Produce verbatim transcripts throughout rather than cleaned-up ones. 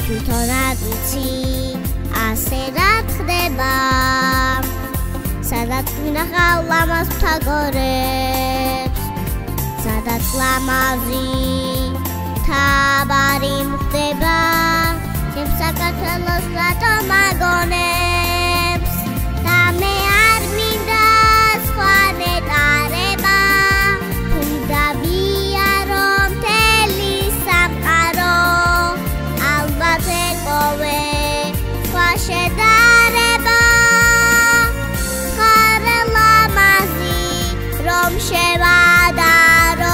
თვითონ არ ვიცი ასე რა ხდება სადაც მინახავ ლამაზ მთაგორებს სადაც ლამაზი თაბარი მხდება ჩემ საქართველოს რატომ აგონებს და მე არ მინდა სხვა ნეტარება თუნდა ვიარო მთელი სამყარო ალბათ ეკოვე სხვა შედარება ხარ ლამაზი რომ შევადარო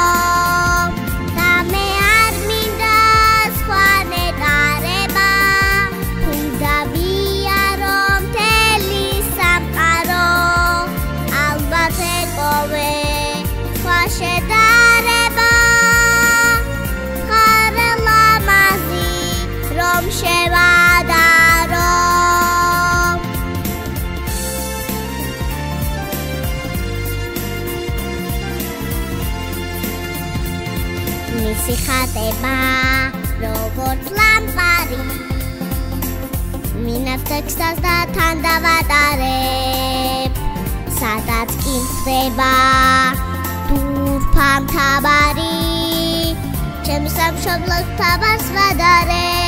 შედარება ხარ ლამაზი რომ შევადარო მისი ხატება როგორც ლამპარი მინაც ტექსტს და თან დავატარებ სადაც კი ხდება თურფა მთაბარი ჩემს სამშობლოს თაბარს ვადარებ